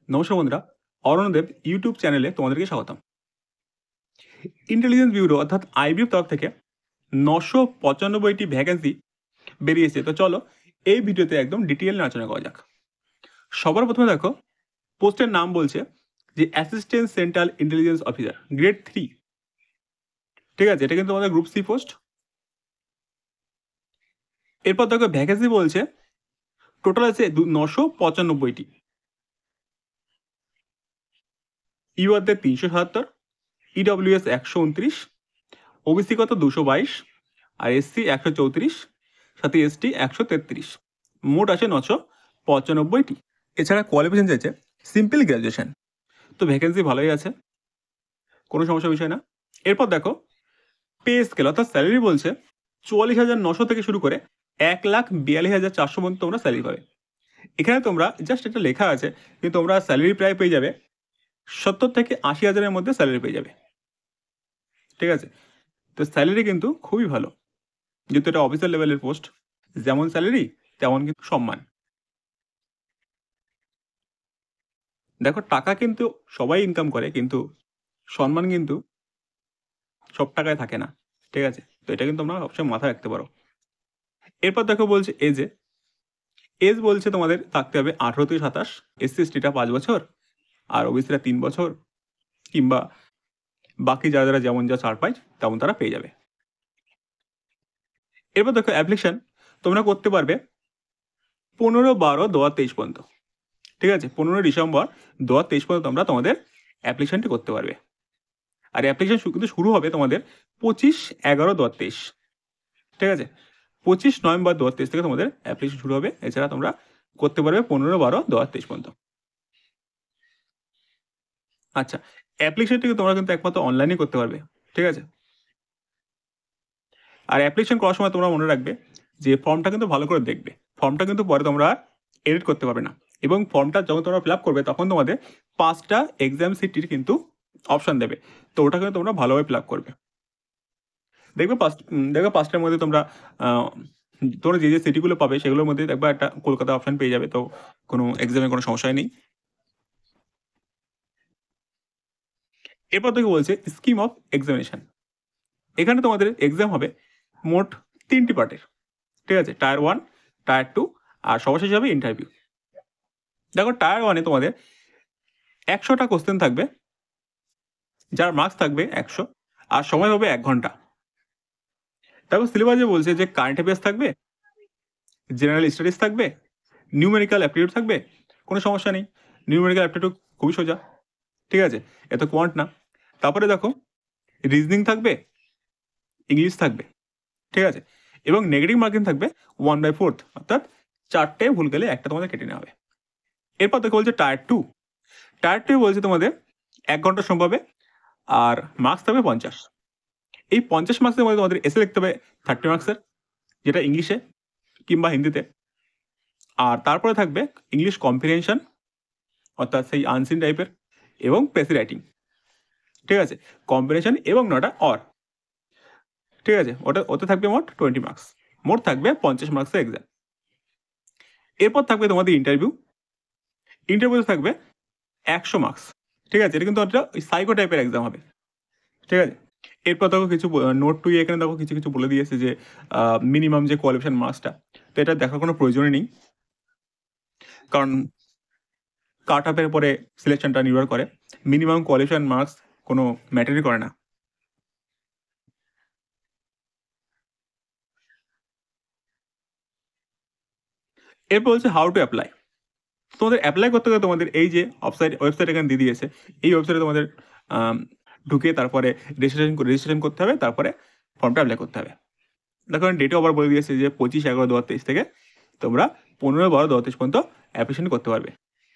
নমস্কার বন্ধুরা, অরণদেব ইউটিউব চ্যানেলে তোমাদেরকে স্বাগতম। ইন্টেলিজেন্স ব্যুরো অর্থাৎ আইবির তরফ থেকে 995টি ভ্যাকেন্সি বেরিয়েছে। তো চলো এই ভিডিওতে একদম ডিটেইল আলোচনা করা যাক। সবার প্রথমে দেখো, পোস্টের নাম বলছে যে assistant central intelligence officer grade 3। ঠিক আছে, এটা কিন্তু আমাদের গ্রুপ সি পোস্ট। এরপর দেখো ভ্যাকেন্সি বলছে টোটাল আছে 995টি। ইউআরতে 377, ইডব্লিউএস 129, ওবিসি কত 222, আর এসসি 134, সাথে এসটি 133। মোট আছে 995টি। এছাড়া কোয়ালিফিকেশন চাইছে সিম্পল গ্র্যাজুয়েশন। তো ভ্যাকেন্সি ভালোই আছে, কোনো সমস্যার বিষয় না। এরপর দেখো পে স্কেল অর্থাৎ স্যালারি বলছে 44,900 থেকে শুরু করে 1,42,400 পর্যন্ত তোমরা স্যালারি পাবে। এখানে তোমরা জাস্ট একটা লেখা আছে, কিন্তু তোমরা স্যালারি প্রায় পেয়ে যাবে 70 থেকে 80,000-এর মধ্যে স্যালারি পেয়ে যাবে। ঠিক আছে, তো স্যালারি কিন্তু খুবই ভালো, যেহেতু এটা অফিসার লেভেলের পোস্ট। যেমন স্যালারি তেমন কিন্তু সম্মান। দেখো টাকা কিন্তু সবাই ইনকাম করে, কিন্তু সম্মান কিন্তু সব টাকায় থাকে না। ঠিক আছে, তো এটা কিন্তু তোমরা সবসময় মাথায় রাখতে পারো। এরপর দেখো বলছে এজ বলছে তোমাদের থাকতে হবে 18 থেকে 27, এসসি এসটিটা 5 বছর, আর ওবিসিরা 3 বছর, কিংবা বাকি যারা যারা যেমন যা ছাড় পায় তেমন তারা পেয়ে যাবে। এরপর দেখো অ্যাপ্লিকেশন তোমরা করতে পারবে 15/12/2023 পর্যন্ত। ঠিক আছে, 15 ডিসেম্বর 2023 পর্যন্ত তোমরা তোমাদের অ্যাপ্লিকেশনটি করতে পারবে। আর অ্যাপ্লিকেশন কিন্তু শুরু হবে তোমাদের 25/11/2023। ঠিক আছে, 25 নভেম্বর 2023 থেকে তোমাদের অ্যাপ্লিকেশন শুরু হবে। এছাড়া তোমরা করতে পারবে 15/12/2023 পর্যন্ত। আচ্ছা, অ্যাপ্লিকেশনটি তোমরা কিন্তু একমাত্র অনলাইনে করতে পারবে। ঠিক আছে, আর অ্যাপ্লিকেশন করার সময় তোমরা মনে রাখবে যে ফর্মটা কিন্তু ভালো করে দেখবে। ফর্মটা কিন্তু পরে তোমরা এডিট করতে পারবে না, এবং ফর্মটা যখন তোমরা ফিল আপ করবে তখন তোমাদের 5টা এক্সাম সিটির কিন্তু অপশান দেবে। তো ওটা কিন্তু তোমরা ভালোভাবে ফিল আপ করবে। দেখবে 5টার মধ্যে তোমরা তোমরা যে যে সিটিগুলো পাবে সেগুলোর মধ্যে দেখবে একটা কলকাতা অপশান পেয়ে যাবে। তো কোনো এক্সামে কোনো সমস্যাই নেই। এরপর থেকে বলছে স্কিম অফ এক্সামিনেশন। এখানে তোমাদের এক্সাম হবে মোট 3টি পার্টের। ঠিক আছে, টায়ার 1, টায়ার 2, আর সর্বশেষ হবে ইন্টারভিউ। দেখো টায়ার 1-এ তোমাদের 100টা কোশ্চেন থাকবে, যার মার্কস থাকবে 100, আর সময় হবে 1 ঘন্টা। তারপর সিলেবাসে বলছে যে কারেন্ট অ্যাফেয়ার্স থাকবে, জেনারেল স্টাডিজ থাকবে, নিউমেরিক্যাল অ্যাপটিটিউড থাকবে। কোনো সমস্যা নেই, নিউমেরিক্যাল অ্যাপটিটিউড খুবই সোজা। ঠিক আছে, এত কোয়ান্ট না। তারপরে দেখো রিজনিং থাকবে, ইংলিশ থাকবে। ঠিক আছে, এবং নেগেটিভ মার্কিং থাকবে 1/4, অর্থাৎ 4টে ভুল গেলে একটা তোমাদের কেটে নেওয়া হবে। এরপর দেখো বলছে টায়ার 2। টায়ার 2 বলছে তোমাদের 1 ঘন্টা সময় পাবে, আর মার্কস থাকবে 50। এই 50 মার্কসের মধ্যে তোমাদের এসে লিখতে হবে 30 মার্কসের, যেটা ইংলিশে কিংবা হিন্দিতে। আর তারপরে থাকবে ইংলিশ কম্প্রিহেনশন, অর্থাৎ সেই আনসিন টাইপের, এবং পেসি রাইটিং। ঠিক আছে, কম্বিনেশন এবং নটা অর। ঠিক আছে, ওতে থাকবে মোট 20 মার্কস। মোট থাকবে 50 মার্কসের এক্সাম। এরপর থাকবে তোমাদের ইন্টারভিউ। ইন্টারভিউতে থাকবে 100 মার্কস। ঠিক আছে, এটা কিন্তু একটা সাইকো টাইপের এক্সাম হবে। ঠিক আছে, এরপর দেখো কিছু নোট টু এখানে দেখো কিছু কিছু বলে দিয়েছে যে মিনিমাম যে কোয়ালিফিকেশন মার্কসটা, তো এটা দেখার কোনো প্রয়োজনই নেই, কারণ কাট আপের পরে সিলেকশনটা নির্ভর করে। মিনিমাম কোয়ালিফিকেশন মার্কস কোনো ম্যাটারই করে না। এরপর হচ্ছে হাউ টু অ্যাপ্লাই। তোমাদের অ্যাপ্লাই করতে গেলে তোমাদের এই যে ওয়েবসাইট এখানে দিয়ে দিয়েছে, এই ওয়েবসাইটে তোমাদের ঢুকে তারপরে রেজিস্ট্রেশন করতে হবে, তারপরে ফর্মটা অ্যাপ্লাই করতে হবে। দেখো ডেটও আবার বলে দিয়েছে যে 25/11/2023 থেকে তোমরা 15/12/2023 পর্যন্ত অ্যাপ্লিকেশন করতে পারবে।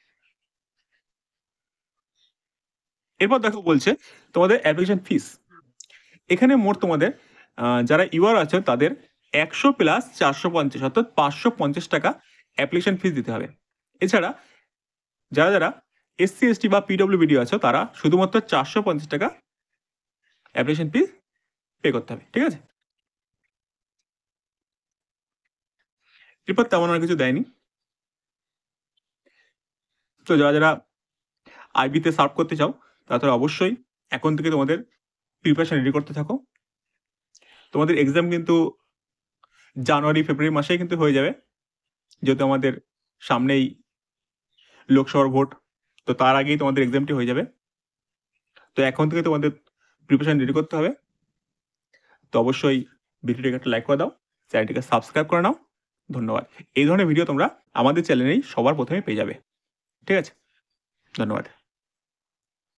এরপর দেখো বলছে তোমাদের অ্যাপ্লিকেশন ফিস। এখানে মোট তোমাদের যারা ইউআর আছে তাদের 100 প্লাস 450, অর্থাৎ 550 টাকা অ্যাপ্লিকেশন ফিস দিতে হবে। এছাড়া যারা যারা এসসি এসটি বা পিডব্লিউবিডি আছে তারা শুধুমাত্র 450 টাকা অ্যাপ্লিকেশন ফিস পে করতে হবে। ঠিক আছে, এরপর তেমন আর কিছু দেয়নি। তো যারা যারা আইবিতে সার্ভ করতে চাও তাহলে অবশ্যই এখন থেকে তোমাদের প্রিপারেশন রেডি করতে থাকো। তোমাদের এক্সাম কিন্তু জানুয়ারি ফেব্রুয়ারি মাসেই কিন্তু হয়ে যাবে, যেহেতু আমাদের সামনেই লোকসভার ভোট, তো তার আগেই তোমাদের এক্সামটি হয়ে যাবে। তো এখন থেকে তোমাদের প্রিপারেশন রেডি করতে হবে। তো অবশ্যই ভিডিওটিকে একটা লাইক করে দাও, চ্যানেলটিকে সাবস্ক্রাইব করে নাও। ধন্যবাদ। এই ধরনের ভিডিও তোমরা আমাদের চ্যানেলেই সবার প্রথমে পেয়ে যাবে। ঠিক আছে, ধন্যবাদ।